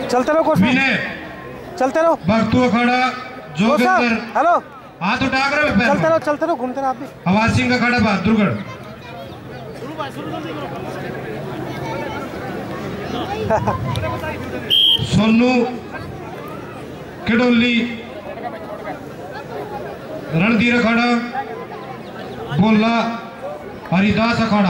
चलते रहो कोच, चलते रहो। भक्तू अखाड़ा जोगिंदर, हेलो, हाथ उठा कर चलते रहो, घूमते रहो आप भी। हवा सिंह अखाड़ा बहादुरगढ़, सोनू किडोली रणधीर अखाड़ा, बोला हरिदास अखाड़ा।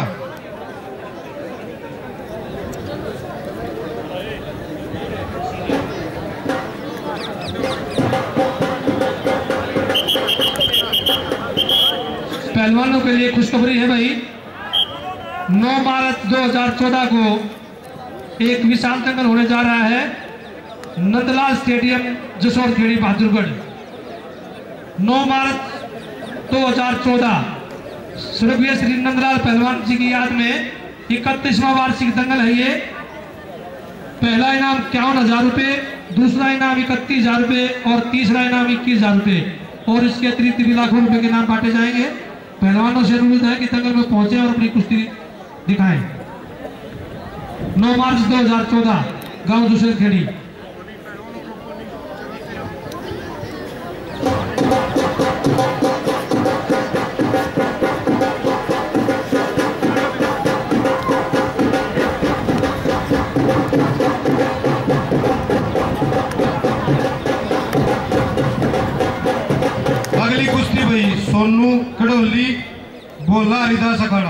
पहलवानों के लिए खुशखबरी है भाई, 9 मार्च 2014 को एक विशाल दंगल होने जा रहा है नंदलाल स्टेडियम जसोर खेड़ी बहादुरगढ़। 9 मार्च 2014 स्वर्गीय श्री नंदलाल पहलवान जी की याद में 31वां वार्षिक दंगल है ये। पहला इनाम 51,000 रुपये, दूसरा इनाम 31,000 रुपये और तीसरा इनाम 21,000 रुपये और इसके अतिरिक्त भी लाखों रुपए के इनाम बांटे जाएंगे। पहलवानों से अनुरोध है कि दंगल में पहुंचे और अपनी कुश्ती दिखाएं। 9 मार्च 2014 गांव दूसरे खेड़ी। अगली कुश्ती भाई सोनू खड़ोली, बोला हरिदास अखाड़ा।